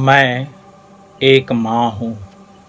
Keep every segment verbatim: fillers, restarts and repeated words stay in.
मैं एक माँ हूँ।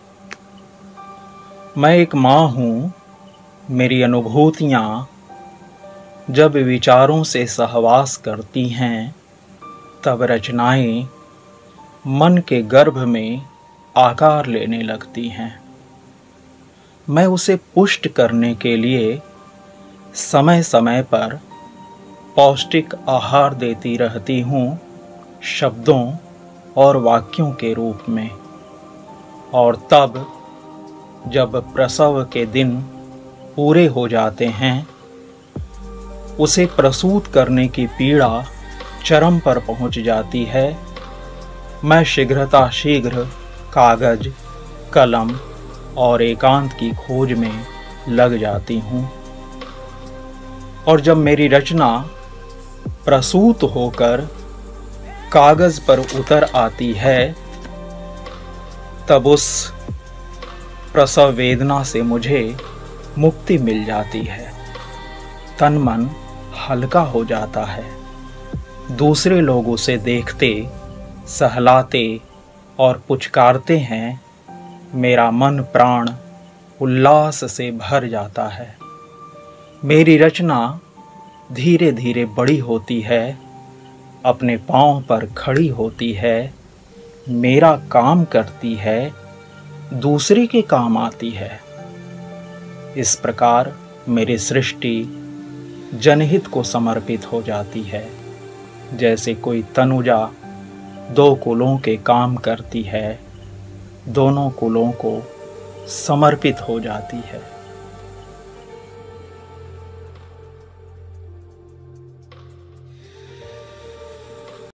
मैं एक माँ हूँ। मेरी अनुभूतियाँ जब विचारों से सहवास करती हैं, तब रचनाएं मन के गर्भ में आकार लेने लगती हैं। मैं उसे पुष्ट करने के लिए समय समय पर पौष्टिक आहार देती रहती हूँ, शब्दों और वाक्यों के रूप में। और तब जब प्रसव के दिन पूरे हो जाते हैं, उसे प्रसूत करने की पीड़ा चरम पर पहुंच जाती है, मैं शीघ्रता शीघ्र कागज, कलम और एकांत की खोज में लग जाती हूँ। और जब मेरी रचना प्रसूत होकर कागज पर उतर आती है, तब उस प्रसव वेदना से मुझे मुक्ति मिल जाती है। तन मन हल्का हो जाता है। दूसरे लोग उसे देखते, सहलाते और पुचकारते हैं। मेरा मन प्राण उल्लास से भर जाता है। मेरी रचना धीरे धीरे बड़ी होती है, अपने पांव पर खड़ी होती है, मेरा काम करती है, दूसरे के काम आती है। इस प्रकार मेरी सृष्टि जनहित को समर्पित हो जाती है, जैसे कोई तनुजा दो कुलों के काम करती है, दोनों कुलों को समर्पित हो जाती है।